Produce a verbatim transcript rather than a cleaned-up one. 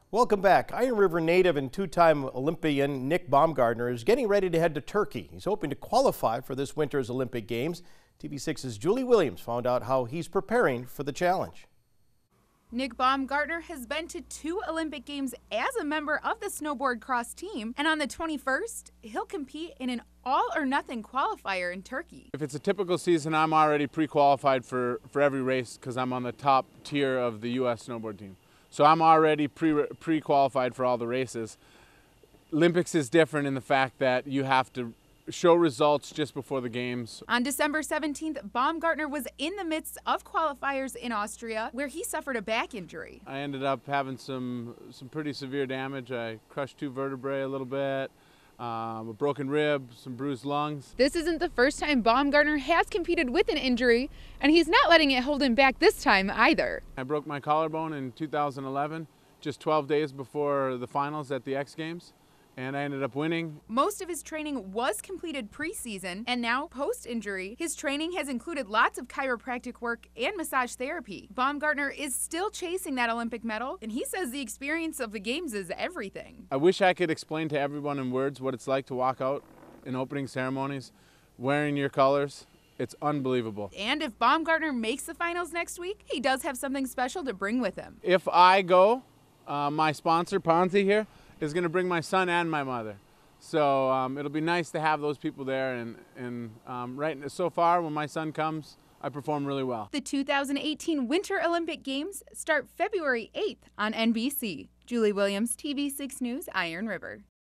Welcome back. Iron River native and two-time Olympian Nick Baumgartner is getting ready to head to Turkey. He's hoping to qualify for this winter's Olympic Games. T V six's Julie Williams found out how he's preparing for the challenge. Nick Baumgartner has been to two Olympic Games as a member of the snowboard cross team, and on the twenty-first, he'll compete in an all-or-nothing qualifier in Turkey. If it's a typical season, I'm already pre-qualified for, for every race because I'm on the top tier of the U S snowboard team. So I'm already pre, pre-qualified for all the races. Olympics is different in the fact that you have to show results just before the games. On December seventeenth, Baumgartner was in the midst of qualifiers in Austria, where he suffered a back injury. I ended up having some, some pretty severe damage. I crushed two vertebrae a little bit, um, a broken rib, some bruised lungs. This isn't the first time Baumgartner has competed with an injury, and he's not letting it hold him back this time either. I broke my collarbone in two thousand eleven, just twelve days before the finals at the X Games. And I ended up winning. Most of his training was completed preseason, and now post-injury, his training has included lots of chiropractic work and massage therapy. Baumgartner is still chasing that Olympic medal, and he says the experience of the games is everything. I wish I could explain to everyone in words what it's like to walk out in opening ceremonies wearing your colors. It's unbelievable. And if Baumgartner makes the finals next week, he does have something special to bring with him. If I go, uh, my sponsor, Ponzi here, is going to bring my son and my mother. So um, it'll be nice to have those people there. And, and um, right so far, when my son comes, I perform really well. The two thousand eighteen Winter Olympic Games start February eighth on N B C. Julie Williams, T V six News, Iron River.